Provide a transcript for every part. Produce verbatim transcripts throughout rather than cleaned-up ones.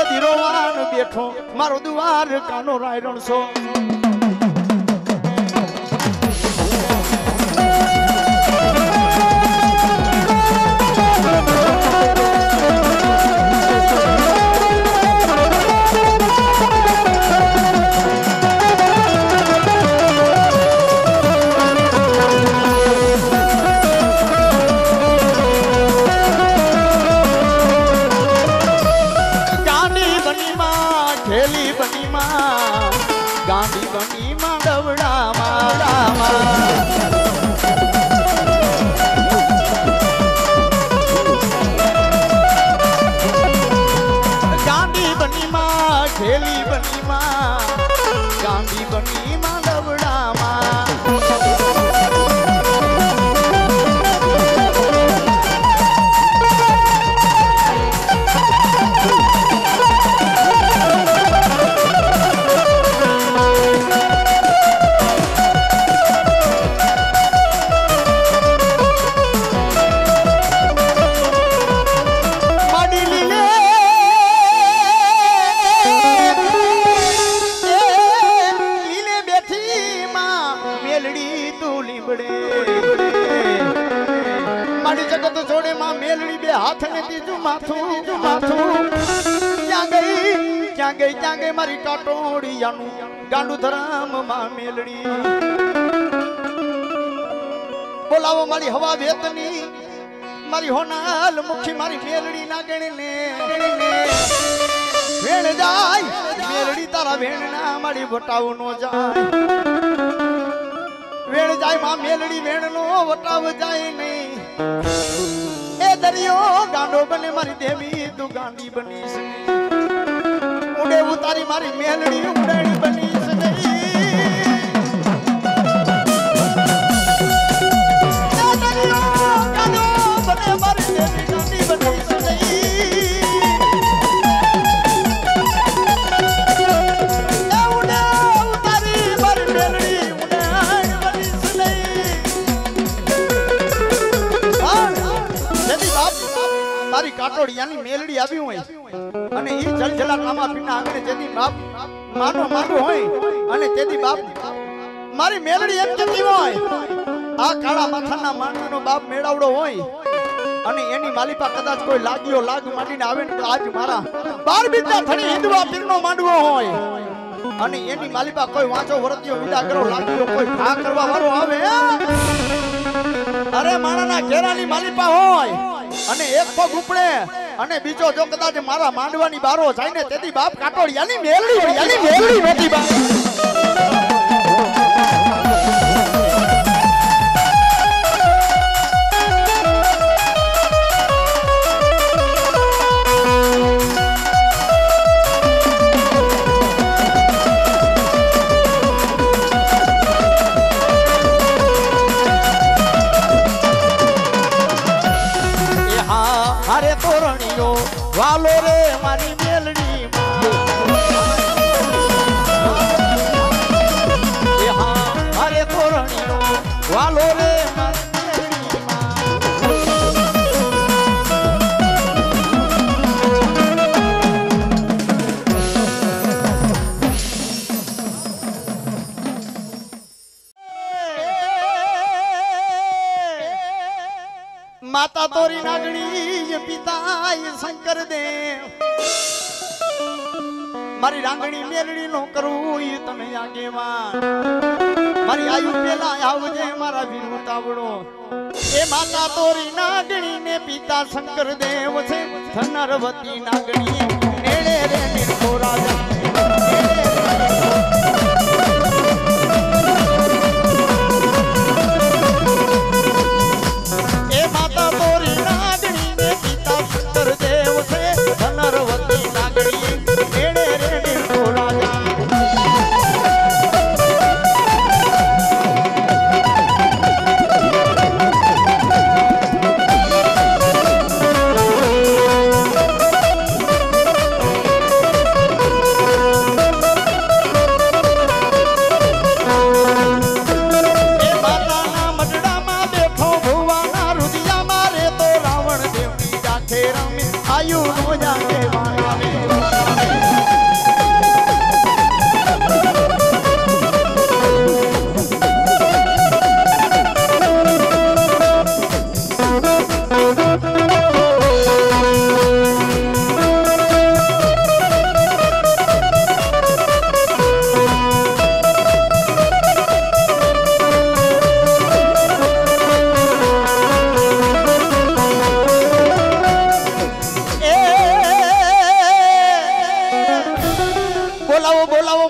તેથી રોવાન બેઠો મારો દ્વાર કાનો રાયરણ છો ગાંધી બની માં ડવડા માળામાં ગાંધી બની માં ખેલી બની માં ગાંધી બની માં ડવડામાં મારી કાટોડિયાનું ગાંડુ ધરામ માં મેલડી બોલાવો મારી હવા વેતની મારી હોનાલ મુખી મારી મેલડી ના ગણીને વેણ જાય મેલડી તારા વેણ ના મારી વટાવ નો જાય વેણ જાય માં મેલડી વેણ નો વટાવ જાય નહીં એ દરિયો ગાંડો બને મારી દેવી તું ગાંડી બનીશ ઉડે ઉતારી મારી મેલડી ઉડાડી બની સજઈ દરિયો ગાંડો બને મારી દેવી ગાંડી બની સજઈ ઉડે ઉતારી મારી મેલડી ઉડાડી બની સજઈ જદી બાપ મારી કાટોડિયાની મેલડી આવી હોય અને ઈ જલજલા રામા પીના આંગણે જેદી બાપ માનો માંગો હોય અને તેદી બાપ મારી મેલડી એમ કહેતી હોય આ કાળા માથાના માનવીનો બાપ મેળાવડો હોય અને એની માલિપા કદાચ કોઈ લાગ્યો લાગ માંડીને આવે ને તો આજ મારા બાર બીજા થણી હિંદવા પીરનો માંડવો હોય અને એની માલિપા કોઈ વાંચો વરત્યો વિદા કરો લાગ્યો કોઈ ખા કરવા વાળો આવે અરે માણાના ઘેરાની માલિપા હોય અને એક પગ ઉપડે અને બીજો જો કદાચ મારા માંડવાની બારો જાય ને તેથી બાપ કાટોડિયાની મેલડી યાની મેલડી નોતી બાપ વાલો રે મારી મેલડી અરે તોરણીઓ વાલો રે માતા તોરી નાગણી પિતા શંકર દેવ મારી રાંગણી મેલડી નો કરવું તમે આગેવાન મારી આયુ પેલા આવજે મારા વીરુ તાવડો એ માતા તોરી નાગણી ને પિતા શંકર દેવ છે ધનરવતી નાગણી નેડે રે નિર્ભો રાજા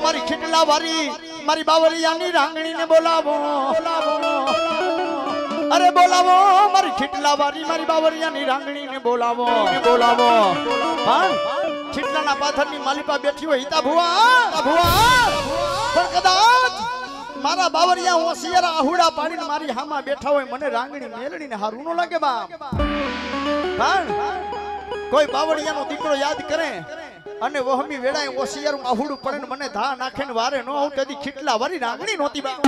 મારી ખીટલા વારી મારી બાવરિયાની રાંગણીને બોલાવો બોલાવો અરે બોલાવો મારી ખીટલા વારી મારી બાવરિયાની રાંગણીને બોલાવો બોલાવો પણ ખીટલાના પાથરની માલિપા બેઠી હોય હિતા ભુવા ભુવા પણ કદાચ મારા બાવરિયા હોશિયાર આહુડા પાડીને મારી હામાં બેઠા હોય મને રાંગણી મેલડીને હારું ન લાગે બાપ પણ કોઈ બાવરિયાનો દીકરો યાદ કરે અને વહમી વેળાએ હોશિયાર આહુડું પડે ને મને ધા નાખે ને વારે નો આવું તેથી ખીટલા વારી રાંગણી નહોતી બાપ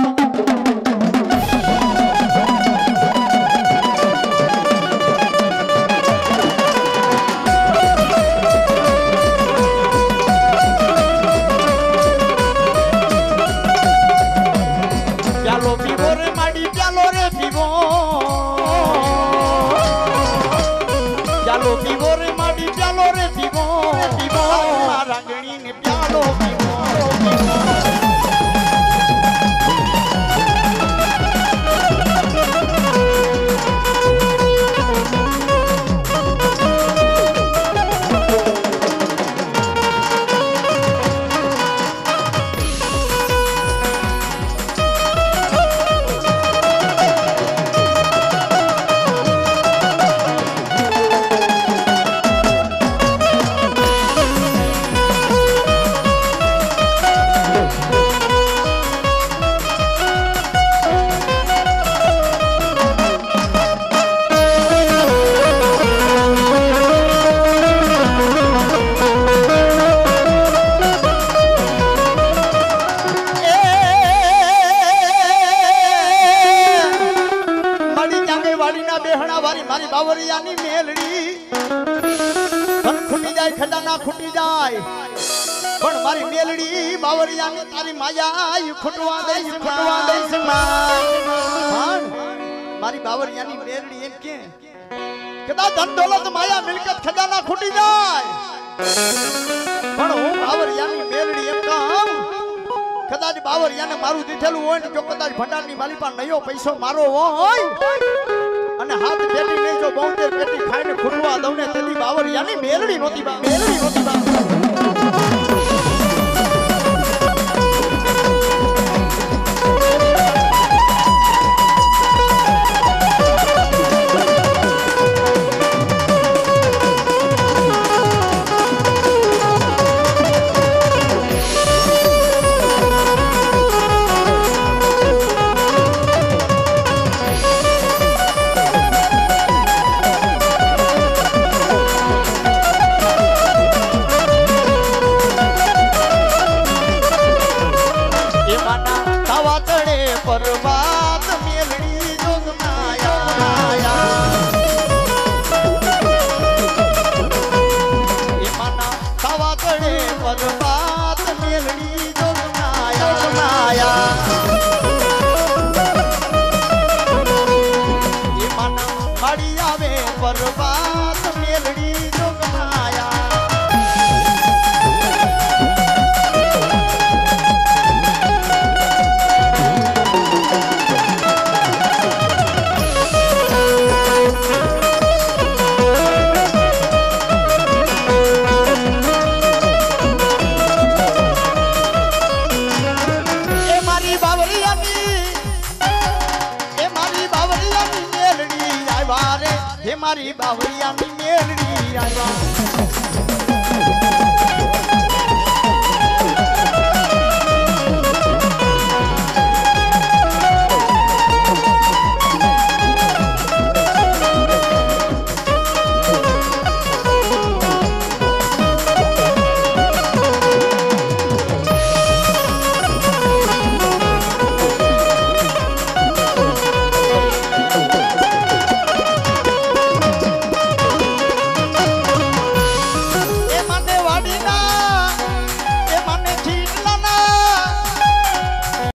મારી બાવરિયાની મેલડી ધન ખૂટી જાય ખજાના ખૂટી જાય પણ મારી મેલડી બાવરિયાની તારી માયા ખૂટવા દે ખૂટવા દે પણ મારી બાવરિયાની મેલડી એમ કે કદાચ ધન દોલત માયા મિલકત ખજાના ખૂટી જાય પણ હું બાવરિયાની મેલડી એમ કહું કદાચ બાવરિયાને મારું દીધેલું હોય ને જો કદાચ ભંડારની માલી પાસે નયો પૈસો મારો હોય અને હાથ પેટી નહીં જો બોતેર પેટી ખાઈને ખૂટવા દઉં ને તેની બાવરિયાની મેલડી નહોતી બા મેલડી નહોતી બા પરવાત મેલડી જોગમાયા એમાના તવા તળે પરવાત મેલડી જોગમાયા એમાના મળી આવે પરવાત મેલડી જોગમાયા મારી બાવરિયાની મેલડી આવ્યા